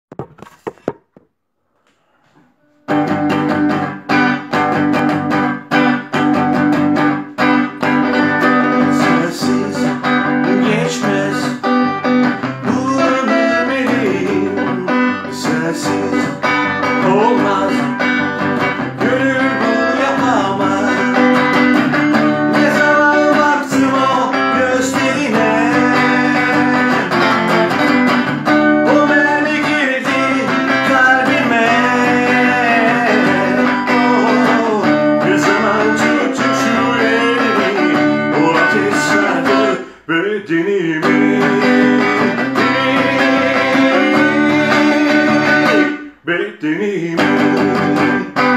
Sensiz geçmez bu ömür benim, sensiz olmaz, gönül bunu yapamaz. Ne zaman baktım o gözlerine, o mermi girdi kalbime. Oh, ne zaman tuttum şu elini, o ateş sardı bedenimi. Bedenimi.